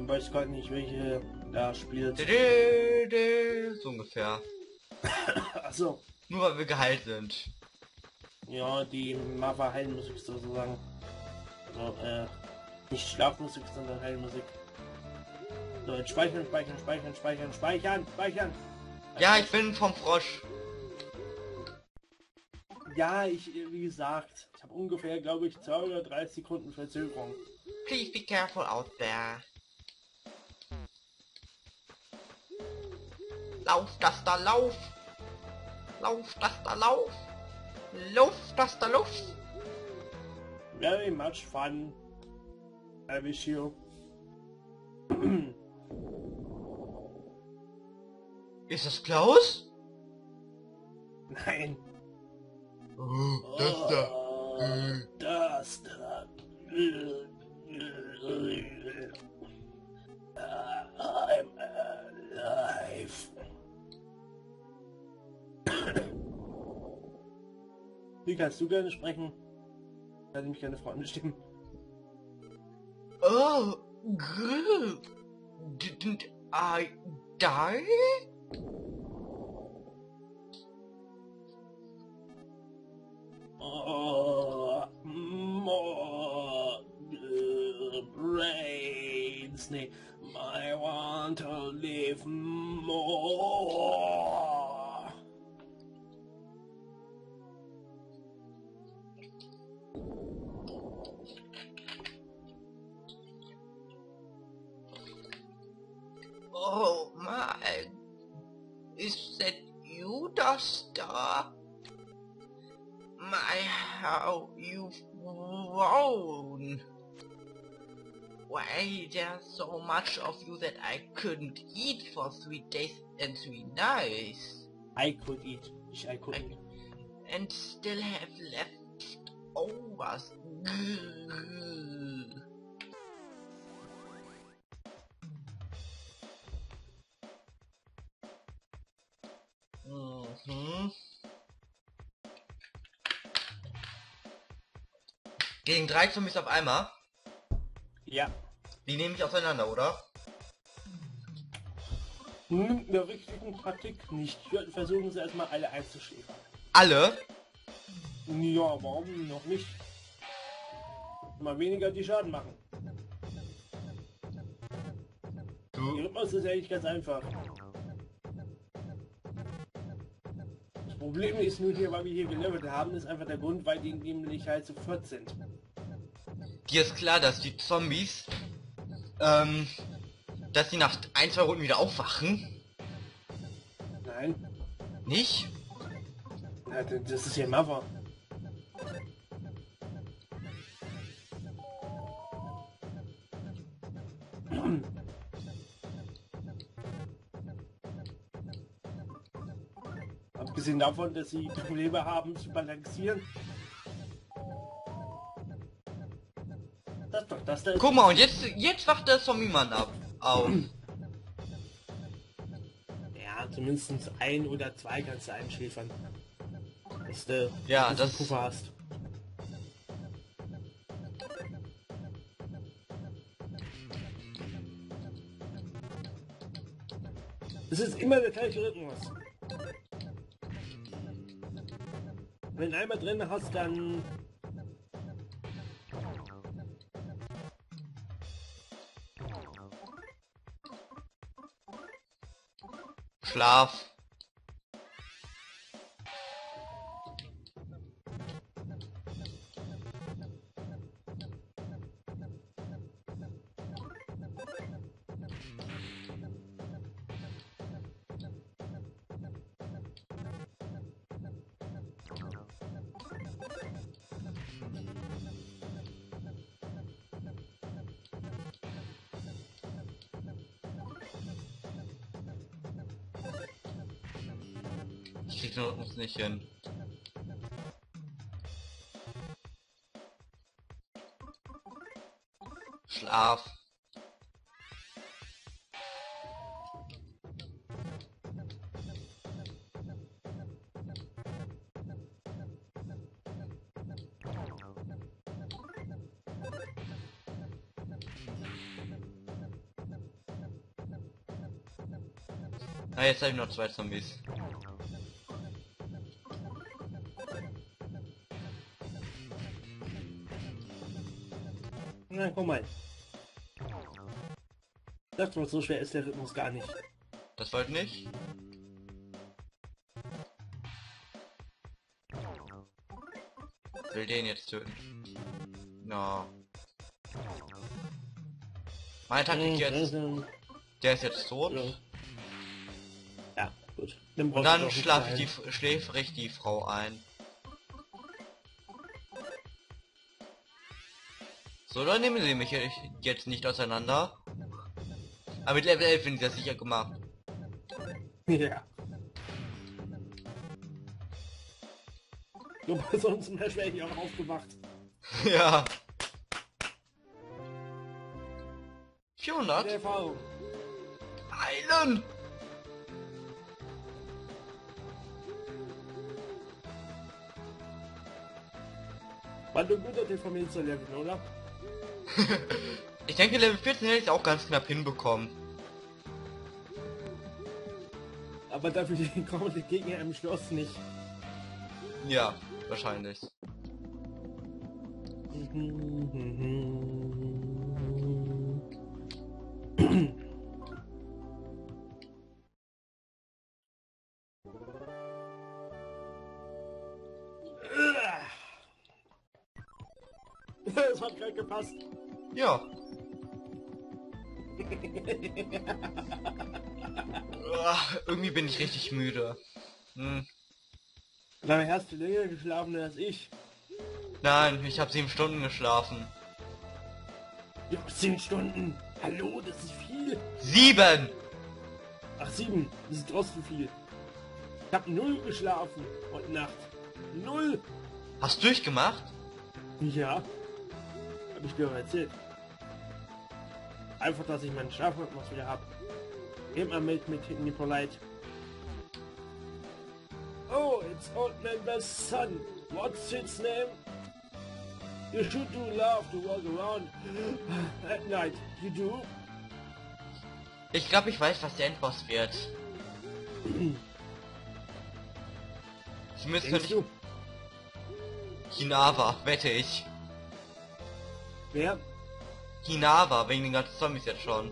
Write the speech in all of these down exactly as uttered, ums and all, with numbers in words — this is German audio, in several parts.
weiß gar nicht, welche da spielt. So ungefähr. Achso. Nur weil wir geheilt sind. Ja, die Mava Heilmusik sozusagen. Also, äh, nicht Schlafmusik, sondern Heilmusik. So, jetzt speichern, speichern, speichern, speichern, speichern, speichern. Ja, ich bin vom Frosch. Ja, ich, wie gesagt, ich habe ungefähr, glaube ich, zwei oder drei Sekunden Verzögerung. Please be careful out there. Lauf, das da, lauf. Lauf, das da, lauf. Lauf, das da, lauf. Very much fun. I wish you. Ist das Klaus? Nein. Oh, das da. Oh, das da. I'm alive. Wie kannst du gerne sprechen? Kann ich mich keine Freunde stimmen. Oh, good. Didn't I die? Oh, more uh, brains. Nee, I want to live more. Oh my. Is that you, Duster? My, how you've grown. Why, there's so much of you that I couldn't eat for three days and three nights. I could eat. Ich, I could eat. And still have leftovers. Mhm. Gegen drei Zombies auf einmal? Ja. Die nehme ich auseinander, oder? Nimmt der richtigen Taktik nicht. Ich würde versuchen, sie erstmal alle einzuschläfern. Alle? Ja, warum noch nicht? Mal weniger die Schaden machen. Du? Der Rhythmus ist eigentlich ganz einfach. Das Problem ist nur hier, weil wir hier gelevelt haben, ist einfach der Grund, weil die nämlich halt zu viert sind. Dir ist klar, dass die Zombies, ähm, dass die nach ein, zwei Runden wieder aufwachen? Nein. Nicht? Ja, das ist ja Mava. Abgesehen davon, dass sie Probleme haben zu balancieren. Das doch, das da ist. Guck mal, und jetzt, jetzt wacht der Zombie-Mann ab. Auf. Ja, zumindest ein oder zwei kannst du einschläfern. Dass du Ja, dass das- du Puffer hast. Es ist immer der gleiche Rhythmus. Wenn du einmal drin hast, dann Schlaf. Ich krieg den Rhythmus nicht hin. Schlaf. Ah, jetzt habe ich noch zwei Zombies. Na, komm mal. Das war so schwer ist der Rhythmus gar nicht. Das wollte nicht. Will den jetzt töten. No. Meine Taktik jetzt. Der ist jetzt tot. Ja, gut. Dann Und dann schlafe ich die, schläfere ich die Frau ein. So, dann nehmen sie mich jetzt nicht auseinander. Aber mit Level elf bin ich das sicher gemacht. Ja. So, sonst wäre ich auch aufgewacht. Ja. vierhundert? Erfahrung. Heilen! War du gut, den von mir zu lernen, oder? Ich denke, Level vierzehn hätte ich auch ganz knapp hinbekommen. Aber dafür die kommende Gegner im Schloss nicht. Ja, wahrscheinlich. Das hat gerade gepasst. Ja. Uah, irgendwie bin ich richtig müde. Hm. Dabei hast du länger geschlafen als ich. Nein, ich habe sieben Stunden geschlafen. Ja, zehn Stunden. Hallo, das ist viel. Sieben! Ach, sieben. Das ist trotzdem viel. Ich habe null geschlafen heute Nacht. Null. Hast du durchgemacht? Ja. Hab ich dir auch erzählt. Einfach, dass ich meinen Schlafrhythmus wieder habe. Immer mit mit Hippolyte. Oh, it's old member's son. What's its name? You should do love to walk around at night. You do? Ich glaube, ich weiß, was der Endboss wird. Ich müsste Denkst nicht... du? Kinawa, wette ich. Wer? Kinawa, wegen den ganzen Zombies jetzt schon.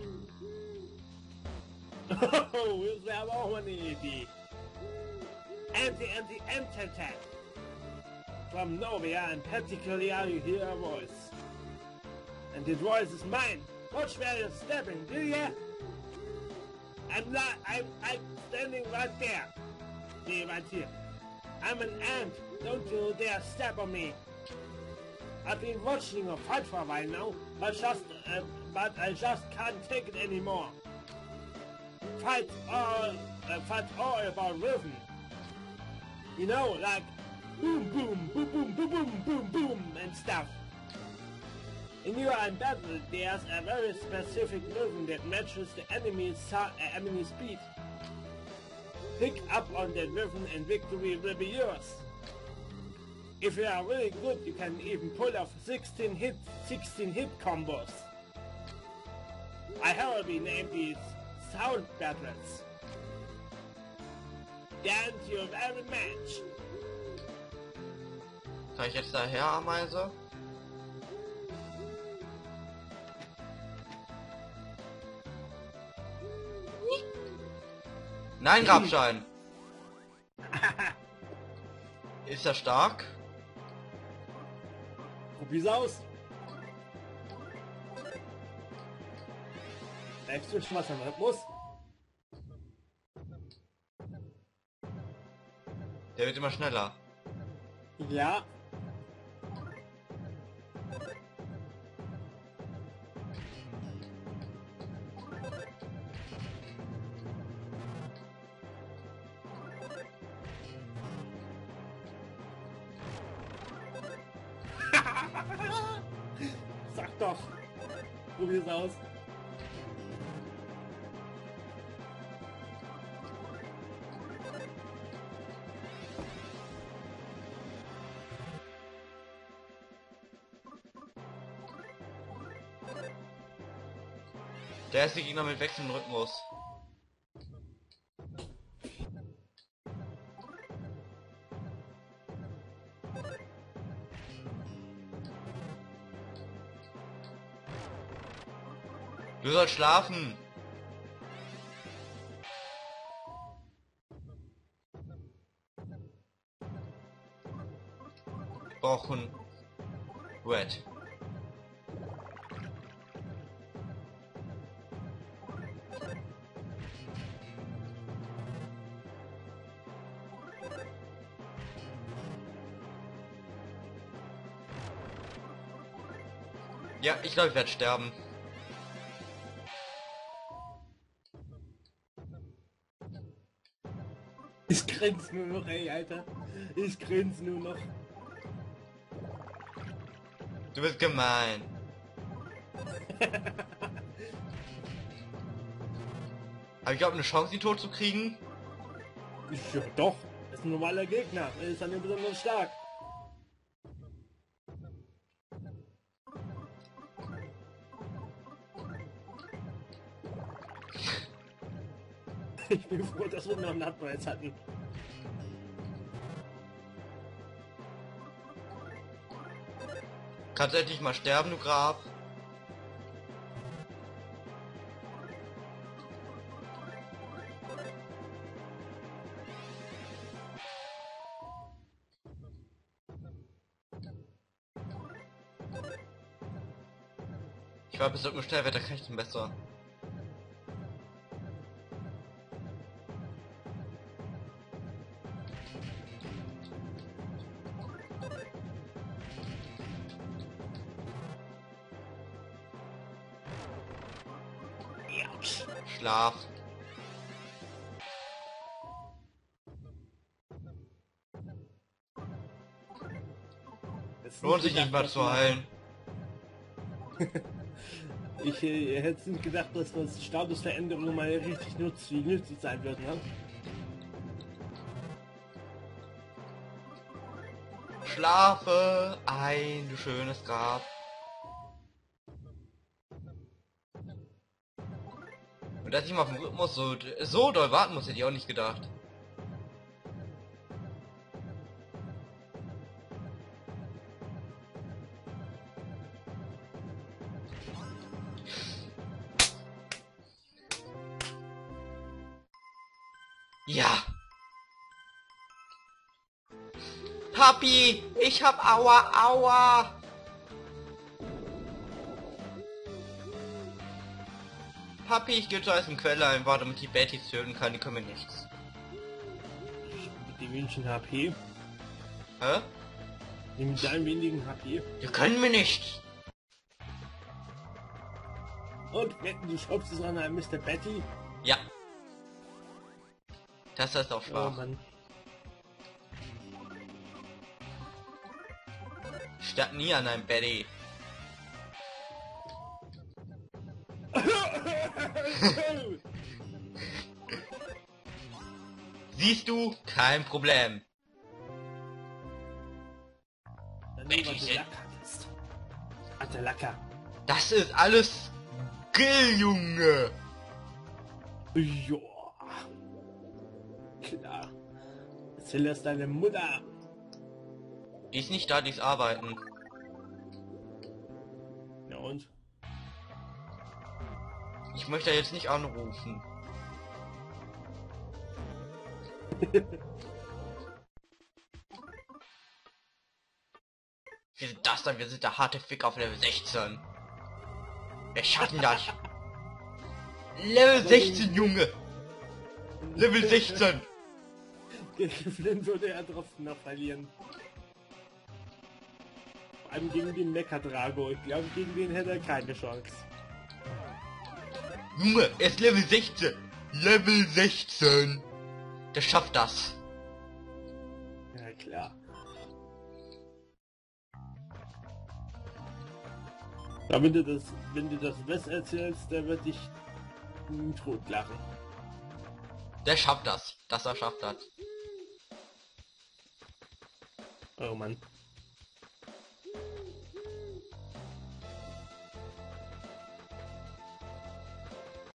Oh, das wäre aber auch mal eine Idee. Anti-Anti-Anti-Attack. From nowhere, and particularly you hear a voice. And the voice is mine. Watch where you're stepping, do ya? I'm not, I'm, I'm standing right there. See, right here. I'm an ant. Don't you dare step on me. I've been watching a fight for a while now, but just, uh, but I just can't take it anymore. Fight all, uh, fight all about rhythm. You know, like boom, boom, boom, boom, boom, boom, boom, boom, and stuff. In you are in battle, there's a very specific rhythm that matches the enemy's, uh, enemy speed. Pick up on that rhythm and victory will be yours. If you are really good, you can even pull off sixteen hit, sixteen hit combos. I have been named these sound battles. Dance your very match. Kann ich jetzt daher, Ameise? Nein, Grabstein! Ist er stark? Probier's aus. Merkst du schon was am Rhythmus? Der wird immer schneller. Ja. Sag doch. Probier's aus. Der ist der Gegner mit wechselndem Rhythmus. Du sollst schlafen. Brauchen Red. Ja, ich glaube, ich werde sterben. Ich grinse nur noch, ey, Alter. Ich grinse nur noch. Du bist gemein. Habe ich auch eine Chance, die tot zu kriegen? Ja, doch. Das ist ein normaler Gegner. Er ist dann nicht besonders stark. Ich bin froh, dass wir noch einen Nutmilds hatten. Kannst du endlich mal sterben, du Grab? Ich war bis zum Schnellwetter kann ich denn besser. Schlaf. Lohnt sich nicht mal zu heilen. Ich äh, hätte nicht gedacht, dass das Statusveränderung mal richtig nutz, wie nützlich sein wird, ne? Schlafe ein, du schönes Grab. Und dass ich mal auf den Rhythmus so, so doll warten muss, hätte ich auch nicht gedacht. Ja. Papi, ich hab Aua, Aua. Papi, ich gehe zur heißen Quelle ein, warte, damit die Bettys töten kann, die können mir nichts. Mit dem wenigen H P? Hä? Mit deinem wenigen H P? Die können mir nichts. Und wetten, du schraubst es an einem Mister Betty? Ja. Das ist auch Oh schwach. Mann. Statt nie an einem Betty. Siehst du? Kein Problem. Dann nur, weil du Lack hattest. Alter Lacker. Das ist alles Skill, Junge. Joa. Klar. Erzähl das deine Mutter. Die ist nicht da, die ist arbeiten. Ja und? Ich möchte jetzt nicht anrufen. Wir sind das dann, wir sind der harte Fick auf Level sechzehn. Wir schaffen das. Level sechzehn, Junge. Level sechzehn. Gegen Flynn würde er trotzdem noch verlieren. Vor allem gegen den Mecha Drago. Ich glaube, gegen den hätte er keine Chance. Junge, er ist Level sechzehn. Level sechzehn. Der schafft das. Ja klar. Aber wenn du das, wenn du das Wes erzählst, der wird dich tot lachen. Der schafft das. Dass er schafft hat. Oh Mann.